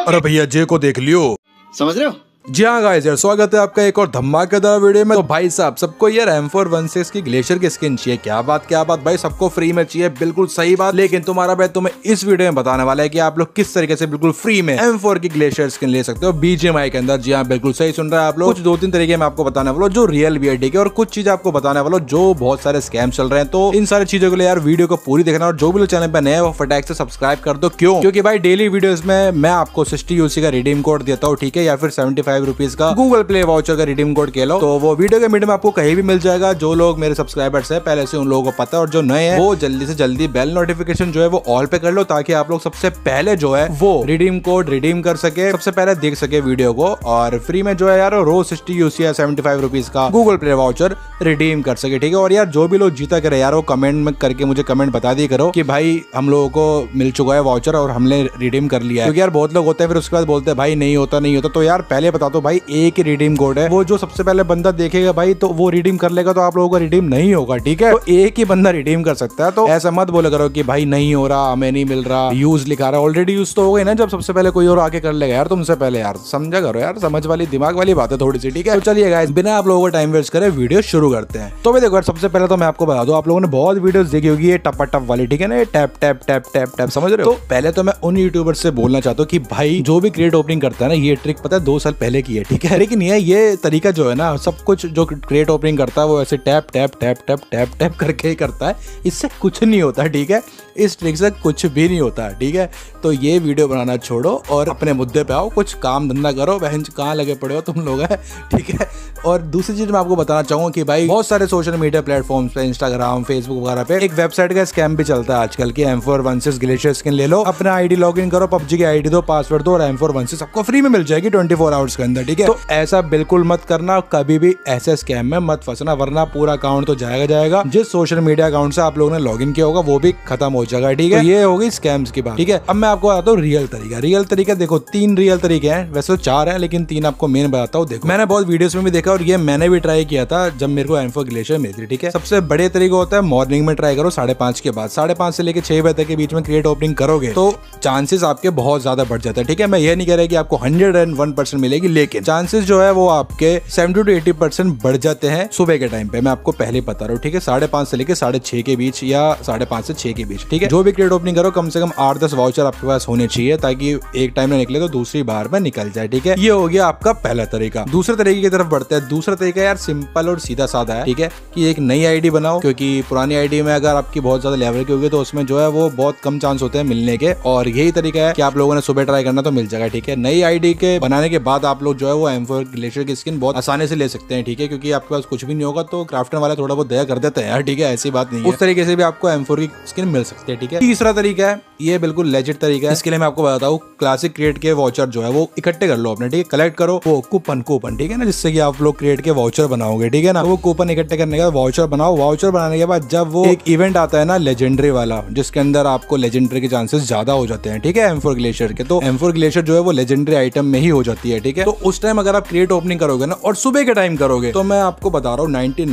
अरे भैया जे को देख लियो, समझ रहे हो। जी हाँ गाइस यार, स्वागत है आपका एक और धमाकेदार वीडियो में। तो भाई साहब सबको यार M416 की ग्लेशियर की स्किन चाहिए। क्या बात भाई, सबको फ्री में चाहिए, बिल्कुल सही बात। लेकिन तुम्हारा भाई तुम्हें इस वीडियो में बताने वाला है कि आप लोग किस तरीके से बिल्कुल फ्री में M4 की ग्लेशियर स्किन ले सकते हो BGMI के अंदर। जी हाँ, बिल्कुल सही सुन रहे हैं आप लोग। कुछ 2-3 तरीके में आपको बताने वाला जो रियल भी है, ठीक है, और कुछ चीज आपको बताने वाला जो बहुत सारे स्कैम चल रहे हैं। तो इन सारी चीजों के लिए यार वीडियो को पूरी देखना, और जो भी लोग चैनल पर नए वो फटाक से सब्सक्राइब कर दो। क्यों? क्योंकि भाई डेली वीडियोस में मैं आपको 60 UC का रिडीम कोड देता हूँ, ठीक है, या फिर 75 रुपीज का गूगल प्ले वाउचर का रिडीम कोड के लो। तो वो वीडियो के मिड में आपको कहीं भी मिल जाएगा। जो लोग मेरे सब्सक्राइबर्स हैं पहले से उन लोगों को पता है, और जो नए हैं वो जल्दी से जल्दी बेल नोटिफिकेशन जो है वो ऑल पे कर लो, ताकि आप लोग सबसे पहले जो है वो रिडीम कोड रिडीम कर सके, सबसे पहले देख सके वीडियो को, और फ्री में जो है यार रोज 60 UC या 75 रुपीज का गूगल प्ले वाउचर रिडीम कर सके, ठीक है। और यार जो भी लोग जीता करे यार वो कमेंट में करके मुझे कमेंट बता दिया करो कि भाई हम लोगों को मिल चुका है वाउचर और हमने रिडीम कर लिया है। क्योंकि यार बहुत लोग होते हैं फिर उसके बाद बोलते हैं भाई नहीं होता। तो यार पहले बता दो भाई, एक ही रिडीम कोड है, वो जो सबसे पहले बंदा देखेगा भाई तो वो रिडीम कर लेगा, तो आप लोगों का रिडीम नहीं होगा, ठीक है। तो एक ही बंदा रिडीम कर सकता है। तो ऐसा मत बोले करो कि भाई नहीं हो रहा, हमें नहीं मिल रहा, यूज लिखा रहा है। ऑलरेडी यूज तो हो गई ना, जब सबसे पहले कोई और आके कर लेगा यार तुमसे पहले। यार समझा करो यार, समझ वाली दिमाग वाली बात है थोड़ी सी, ठीक है। तो चलिए गाइस, बिना आप लोगों को टाइम वेस्ट करे वीडियो शुरू करते हैं। तो भाई देखो यार, सबसे पहले तो मैं आपको बता दूं, आप लोगों ने बहुत वीडियोस देखी होगी ये टप टप वाली, ठीक है ना, tap tap tap tap tap, समझ रहे हो। तो पहले तो मैं उन यूट्यूबर्स से बोलना चाहता हूँ कि भाई जो भी क्रिएट ओपनिंग करता है ना, ये ट्रिक पता है 2 साल पहले की है, ठीक है। लेकिन ये तरीका जो है ना, सब कुछ जो क्रिएट ओपनिंग करता है वो ऐसे tap tap tap tap tap tap करके ही करता है। इससे कुछ नहीं होता, ठीक है। इस ट्रिक से कुछ भी नहीं होता, ठीक है। तो ये वीडियो बनाना छोड़ो और अपने मुद्दे पे आओ, कुछ काम धंधा करो। बहन कहाँ लगे पड़े हो तुम लोग, है, ठीक है। और दूसरी चीज मैं आपको बताना चाहूंगा कि भाई बहुत सारे सोशल मीडिया प्लेटफॉर्म्स पे, इंस्टाग्राम, फेसबुक वगैरह पे एक वेबसाइट का स्कैम भी चलता है आजकल की। M416 ग्लेशियर स्किन ले लो, अपना आईडी लॉग इन करो, PUBG की आईडी दो, पासवर्ड दो, और M416 सबको फ्री में मिल जाएगी 24 आवर्स के अंदर, ठीक है। तो ऐसा बिल्कुल मत करना, कभी भी ऐसे स्कैम में मत फंसना, वरना पूरा अकाउंट तो जाएगा। जिस सोशल मीडिया अकाउंट से आप लोगों ने लॉगिन किया होगा वो भी खत्म हो जाएगा, ठीक है। तो ये होगी स्कैम्स की बात, ठीक है। अब मैं आपको बताता हूँ रियल तरीका। देखो 3 रियल तरीके हैं, वैसे तो 4 हैं, लेकिन 3 आपको मेन बताता हूँ। देखो मैंने बहुत वीडियोस में भी देखा, और ये मैंने भी ट्राई किया था जब मेरे को M4 ग्लेशियर मिली थी, ठीक है। सबसे बड़े तरीका होता है मॉर्निंग में ट्राई करो, 5:30 के बाद, 5:30 से लेकर 6 बजे तक के बीच में क्रिएट ओपनिंग करोगे तो चांसेस आपके बहुत ज्यादा बढ़ जाते हैं, ठीक है। मैं ये नहीं कह रहा कि आपको 101% मिलेगी, लेकिन चांसेस जो है वो आपके 70 to 80% बढ़ जाते हैं सुबह के टाइम पे। मैं आपको पहले बता रहा हूँ, ठीक है। 5:30 से लेकर 6:30 के बीच, या 5:30 से 6 के बीच, ठीक है। जो भी क्रिएट ओपनिंग करो कम से कम 8-10 वाउचर आपके पास होने चाहिए, ताकि एक टाइम में निकले तो दूसरी बार में निकल जाए, ठीक है। ये हो गया आपका पहला तरीका। दूसरे तरीके की तरफ बढ़ते हैं। दूसरा तरीका यार सिंपल और सीधा साधा है, ठीक है, कि एक नई आईडी बनाओ, क्योंकि पुरानी आईडी में अगर आपकी बहुत ज्यादा लेवल की होगी तो उसमें जो है वो बहुत कम चांस होते हैं मिलने के। और यही तरीका है कि आप लोगों ने सुबह ट्राई करना तो मिल जाएगा, ठीक है। नई आईडी के बनाने के बाद आप लोग जो है वो M4 ग्लेशियर की स्किन बहुत आसानी से ले सकते हैं, ठीक है, क्योंकि आपके पास कुछ भी नहीं होगा तो क्राफ्टन वाले थोड़ा बहुत दया कर देते हैं यार, ठीक है, ऐसी बात नहीं है। उस तरीके से भी आपको M4 की स्किन मिल सकती है, ठीक है। तीसरा तरीका है, ये बिल्कुल लेजिट तरीका है। इसके लिए मैं आपको बताता हूँ, क्लासिक क्रिएट के वाउचर जो है वो इकट्ठे कर लो अपने, ठीक है। कलेक्ट करो वो कूपन, ठीक है ना, जिससे कि आप लोग क्रिएट के वाउचर बनाओगे, ठीक है ना। तो वो कूपन इकट्ठे करने के बाद वाउचर बनाओ। वाउचर बनाने के बाद जब वो एक इवेंट आता है ना लेजेंडरी वाला, जिसके अंदर आपको लेजेंडरी के चांसेस ज्यादा हो जाते हैं, ठीक है, M4 ग्लेशियर के, तो M4 ग्लेशियर जो है वो लेजेंडरी आइटम में ही हो जाती है, ठीक है। तो उस टाइम अगर आप क्रिएट ओपनिंग करोगे ना और सुबह के टाइम करोगे, तो मैं आपको बता रहा हूँ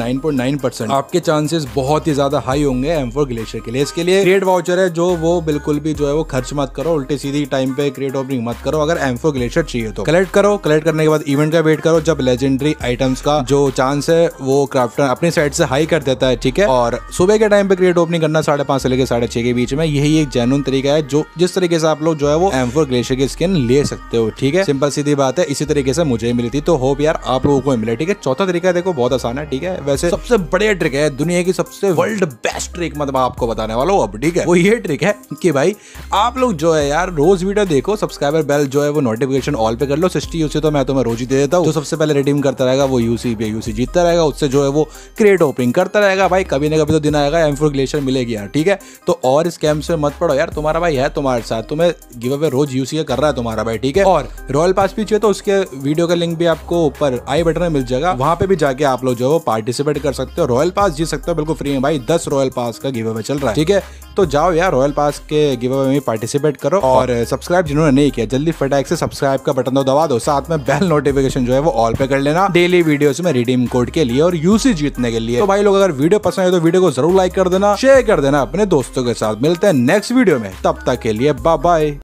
99.9% आपके चांसेस बहुत ही ज्यादा हाई होंगे M4 ग्लेशियर के लिए। इसके लिए क्रिएट वाउचर है जो वो बिल्कुल भी जो है वो खर्च मत करो, उल्टी सीधी टाइम पे क्रिएट ओपनिंग मत करो। अगर M4 ग्लेशियर चाहिए तो कलेक्ट करो, कलेक्ट करने के बाद इवेंट का वेट करो, जब लेजेंडरी आइटम्स का जो चांस है वो क्राफ्टर अपनी साइड से हाई कर देता है, ठीक है। और सुबह के टाइम पे क्रिएट ओपनिंग करना 5:30 से लेकर 6:30 के बीच में, यही एक जेन्युइन तरीका है जो जिस तरीके से आप लोग जो है वो M4 ग्लेशियर की स्किन ले सकते हो, ठीक है। सिंपल सीधी बात है, इसी तरीके से मुझे मिली थी, तो होप यार आप लोगों को मिले, ठीक है। चौथा तरीका देखो बहुत आसान है, ठीक है। वैसे सबसे बढ़िया ट्रिक है, दुनिया की सबसे वर्ल्ड बेस्ट ट्रिक मतलब आपको बताने वाला हूँ अब, ठीक है। वो ये ट्रिक है कि भाई आप लोग जो है यार रोज वीडियो देखो, सब्सक्राइबर बेल जो है वो नोटिफिकेशन ऑल पे कर लो। 60 UC तो मैं तुम्हें रोज ही दे देता हूँ। जो सबसे पहले रिडीम करता रहेगा वो UC पे UC जीतता रहेगा, उससे जो है वो क्रिएट ओपनिंग करता रहेगा। भाई कभी ना कभी तो दिन आएगा M4 ग्लेशियर मिलेगी यार, ठीक है। तो और स्कैम से मत पड़ो यार, तुम्हारा भाई है तुम्हारे साथ, तुम्हें गिव अवे रोज UC कर रहा है तुम्हारा भाई, ठीक है। और रॉयल पास भी चाहिए तो उसके वीडियो का लिंक भी आपको ऊपर आई बटन में मिल जाएगा, वहां पे भी जाके आप लोग जो है वो पार्टिसिपेट कर सकते हो, रॉयल पास जीत सकते हो बिल्कुल फ्री में भाई। 10 रॉयल पास का गिव अवे चल रहा है, ठीक है। तो जाओ यार रॉयल पास के गिव अवे में पार्टिसिपेट करो, और सब्सक्राइब जिन्होंने नहीं किया जल्दी फटाक से सब्सक्राइब का बटन दबा दो, साथ में बेल नोटिफिकेशन जो है वो ऑल पे कर लेना डेली वीडियोस में रिडीम कोड के लिए और UC जीतने के लिए। तो भाई लोग अगर वीडियो पसंद है तो वीडियो को जरूर लाइक कर देना, शेयर कर देना अपने दोस्तों के साथ। मिलते हैं नेक्स्ट वीडियो में, तब तक के लिए बाय बाय।